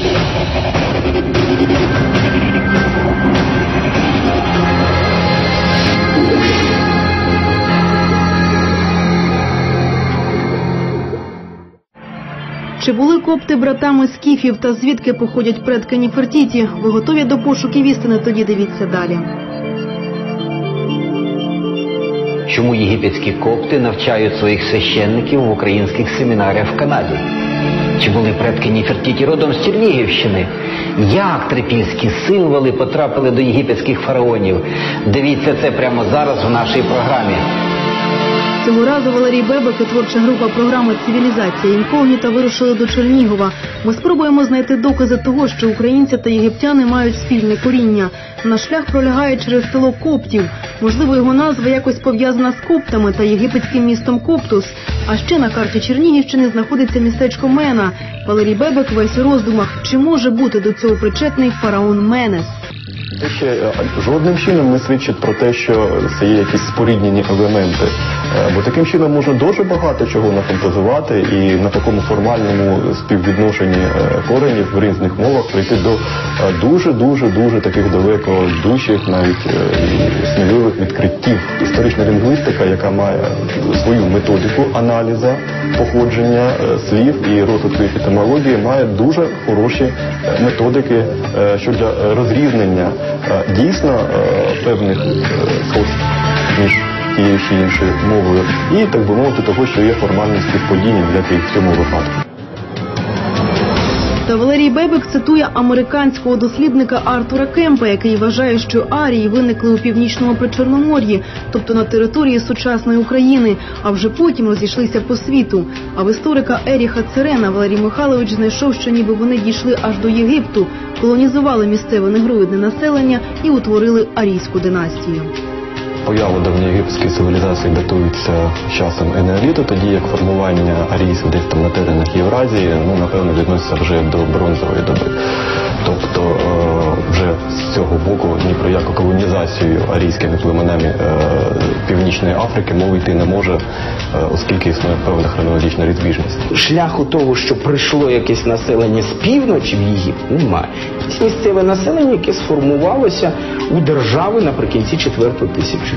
Чи були копти братами скіфів та звідки походять предки Нефертіті? Ви готові до пошуків істини? Тоді дивіться далі. Чому єгипетські копти навчають своїх священників в українських семінаріях в Канаді? Чи були предки Нефертіті родом з Чернігівщини? Як трипільські символи потрапили до єгипетських фараонів? Дивіться це прямо зараз в нашій програмі. Цього разу Валерій Бебек і творча група програми «Цивілізація інкогніта» вирушили до Чернігова. Ми спробуємо знайти докази того, що українці та єгиптяни мають спільне коріння. Наш шлях пролягає через село Коптів. Можливо, його назва якось пов'язана з коптами та єгипетським містом Коптус. А ще на карті Чернігівщини знаходиться містечко Мена. Валерій Бебек весь у роздумах, чи може бути до цього причетний фараон Менес. Ще жодним чином не свідчить про те, що це є якісь споріднені елементи. Бо таким чином можна дуже багато чого нафантазувати і на такому формальному співвідношенні коренів в різних мовах прийти до дуже таких далекодущих, навіть сміливих відкриттів. Історична лінгвістика, яка має свою методику аналізу походження слів і розвитку їх етимології, має дуже хороші методики щодо розрізнення дійсно певних сходств між тією чи іншою мовою і, так би мовити, того, що є формальним співпадінням, як і в цьому випадку. Та Валерій Бебек цитує американського дослідника Артура Кемпа, який вважає, що арії виникли у Північному Причорномор'ї, тобто на території сучасної України, а вже потім розійшлися по світу. А в історика Еріха Церена Валерій Михайлович знайшов, що ніби вони дійшли аж до Єгипту, колонізували місцеве негроїдне населення і утворили арійську династію. Поява давньоєгипетської цивілізації датується часом енеоліту, тоді як формування арійців десь там на теренах Євразії, напевно, відноситься вже до бронзової доби. Тобто вже з цього боку ні про яку колонізацію арійськими племенами Північної Африки мови йти не може, оскільки існує певна хронологічна розбіжність. Шляху того, що прийшло якесь населення з півночі в Єгипет, немає. Це місцеве населення, яке сформувалося у держави наприкінці 4-го тисячоліття.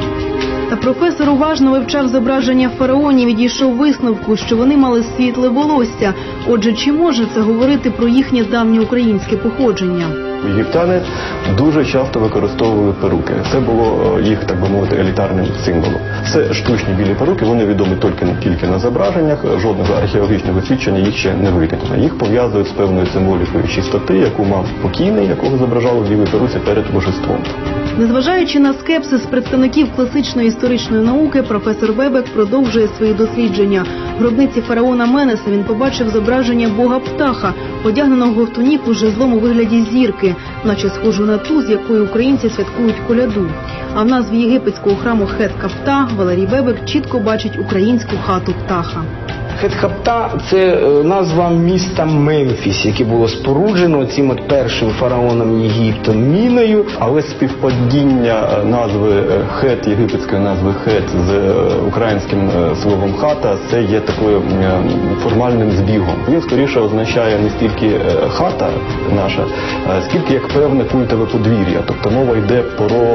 Та професор уважно вивчав зображення фараонів і дійшов висновку, що вони мали світле волосся. Отже, чи може це говорити про їхнє давнє українське походження? Єгиптяни дуже часто використовували перуки. Це було їх, так би мовити, елітарним символом. Це штучні білі перуки, вони відомі тільки на зображеннях, жодного археологічного свідчення їх ще не витягнено. Їх пов'язують з певною символікою чистоти, яку мав покійний, якого зображали в білій перуці перед божеством. Незважаючи на скепсис представників класичної історичної науки, професор Бебек продовжує свої дослідження. В гробниці фараона Менеса він побачив зображення бога-птаха, одягненого в туніку з жезлом у вигляді зірки, наче схожу на ту, з якою українці святкують коляду. А в назві єгипетського храму Хет-Капта Валерій Бебек чітко бачить українську хату птаха. Хет-Капта – це назва міста Мемфіс, яке було споруджено цим першим фараоном Єгипту Міною. Але співпадіння назви Хет, єгипетської назви Хет з українським словом хата – це є такою формальним збігом. Він скоріше означає не стільки хата наша, скільки як певне культове подвір'я. Тобто мова йде про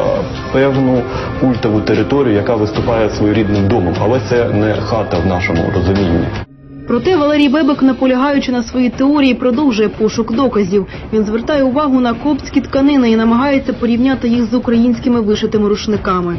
певну культову територію, яка виступає своєрідним домом. Але це не хата в нашому розумінні. Проте Валерій Бебек, наполягаючи на своїй теорії, продовжує пошук доказів. Він звертає увагу на коптські тканини і намагається порівняти їх з українськими вишитими рушниками.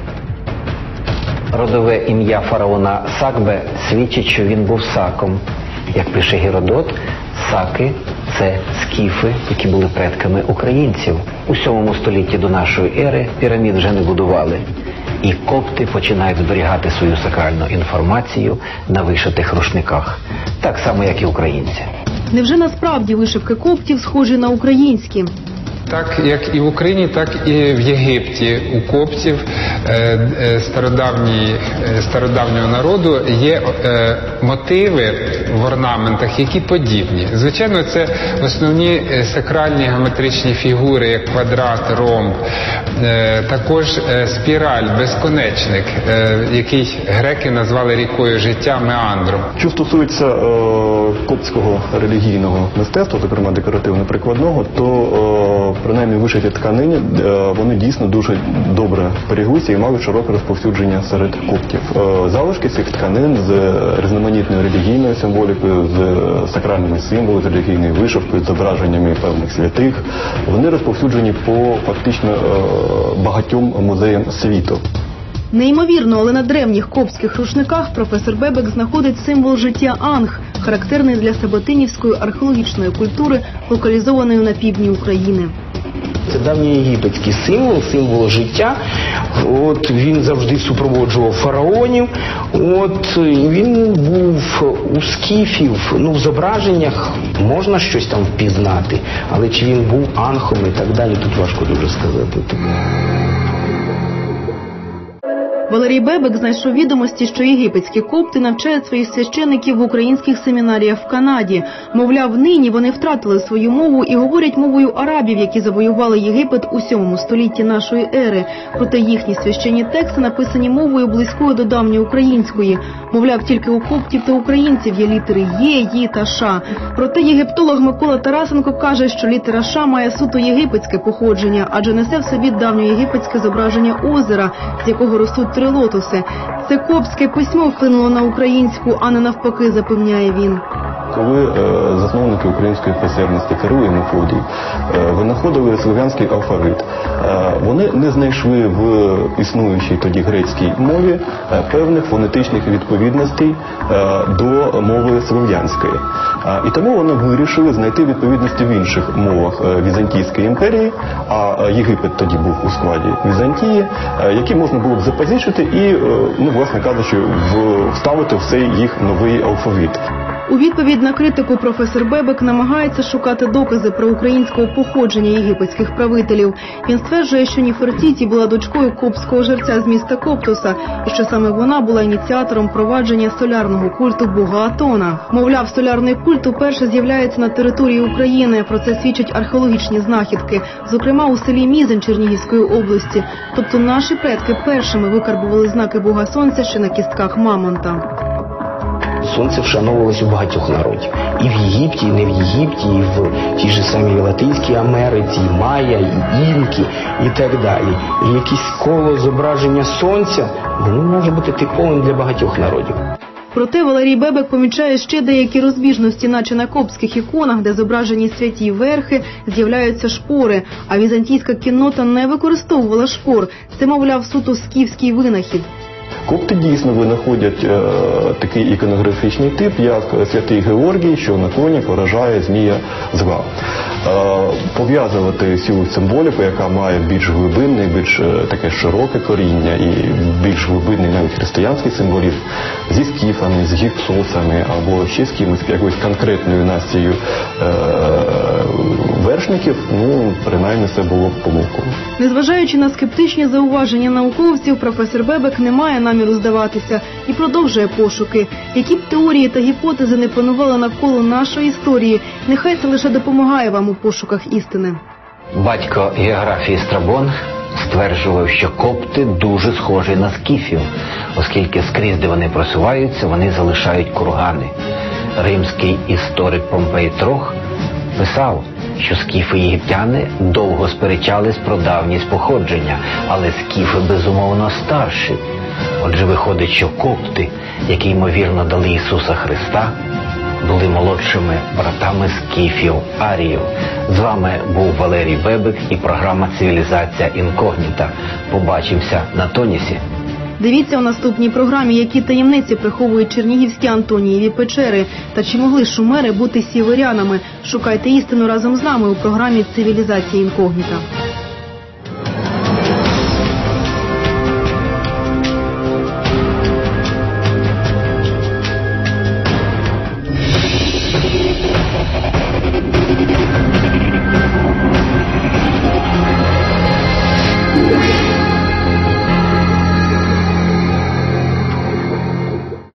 Родове ім'я фараона Сакбе свідчить, що він був саком. Як пише Геродот, саки – це скіфи, які були предками українців. У 7 столітті до нашої ери пірамід вже не будували. І копти починають зберігати свою сакральну інформацію на вишитих рушниках. Так само, як і українці. Невже насправді вишивки коптів схожі на українські? Так, як і в Україні, так і в Єгипті у коптів стародавнього народу є мотиви в орнаментах, які подібні. Звичайно, це основні сакральні геометричні фігури, як квадрат, ромб, також спіраль, безконечник, який греки назвали рікою життя, меандром. Що стосується коптського релігійного мистецтва, зокрема декоративно-прикладного, то принаймні вишиті тканини, вони дійсно дуже добре береглися і мали широке розповсюдження серед коптів. Залишки цих тканин з різноманітною релігійною символікою, з сакральними символами, з релігійною вишивкою, з зображеннями певних святих, вони розповсюджені по фактично багатьом музеям світу. Неймовірно, але на древніх коптських рушниках професор Бебек знаходить символ життя Анг, характерний для саботинівської археологічної культури, локалізованої на півдні України. Це давній єгипетський символ життя. От він завжди супроводжував фараонів. От він був у скіфів, в зображеннях можна щось там впізнати, але чи він був анхом і так далі, тут важко дуже сказати. Валерій Бебек знайшов відомості, що єгипетські копти навчають своїх священиків в українських семінаріях в Канаді. Мовляв, нині вони втратили свою мову і говорять мовою арабів, які завоювали Єгипет у 7 столітті нашої ери. Проте їхні священні тексти написані мовою близькою до давньоукраїнської. Мовляв, тільки у коптів та українців є літери Є, Ї та Ша. Проте єгиптолог Микола Тарасенко каже, що літера Ша має суто єгипетське походження, адже несе в собі давньоєгипетське зображення озера, з якого ростуть 3 лотоси. Це коптське письмо вплинуло на українську, а не навпаки, запевняє він. Коли засновники української писемності Кирило і Мефодій винаходили слов'янський алфавит, вони не знайшли в існуючій тоді грецькій мові певних фонетичних відповідностей до мови слов'янської. І тому вони вирішили знайти відповідності в інших мовах Візантійської імперії, а Єгипет тоді був у складі Візантії, які можна було б запозичити і, власне кажучи, вставити в цей їх новий алфавіт. У відповідь на критику професор Бебек намагається шукати докази про українського походження єгипетських правителів. Він стверджує, що Ніфертіті була дочкою коптського жерця з міста Коптоса, і що саме вона була ініціатором провадження солярного культу бога Атона. Мовляв, солярний культ уперше з'являється на території України. Про це свідчать археологічні знахідки, зокрема у селі Мізень Чернігівської області. Тобто наші предки першими викарбували знаки бога сонця ще на кістках мамонта. Сонце вшановувалось у багатьох народів. І в Єгипті, і не в Єгипті, і в тій же самій Латинській Америці, і майя, і інки, і так далі. І якесь коло зображення сонця, воно може бути типовим для багатьох народів. Проте Валерій Бебек помічає ще деякі розбіжності, наче на коптських іконах, де зображені святі верхи, з'являються шпори, а візантійська кіннота не використовувала шпор. Це, мовляв, суто скіфський винахід. Копти дійсно винаходять такий іконографічний тип, як святий Георгій, що на коні поражає змія зла. Пов'язувати цю символіку, яка має більш глибинне, більш таке широке коріння і більш глибинний навіть християнський символізм зі скіфами, з гіксосами або ще з кимось, якоюсь конкретною нацією вершників, принаймні це було б помилкою. Незважаючи на скептичні зауваження науковців, професор Бебек не має наміру здаватися і продовжує пошуки. Які б теорії та гіпотези не панували навколо нашої історії, нехай це лише допомагає вам у пошуках істини. Батько географії Страбон стверджував, що копти дуже схожі на скіфів, оскільки скрізь, де вони просуваються, вони залишають кургани. Римський історик Помпей Трох писав, що скіфи і єгиптяни довго сперечались про давність походження, але скіфи безумовно старші. Отже, виходить, що копти, які, ймовірно, дали Ісуса Христа, були молодшими братами скіфів, аріїв. З вами був Валерій Бебек і програма «Цивілізація інкогніта». Побачимося на Тонісі. Дивіться у наступній програмі, які таємниці приховують чернігівські Антонієві печери та чи могли шумери бути сіверянами. Шукайте істину разом з нами у програмі «Цивілізація інкогніта».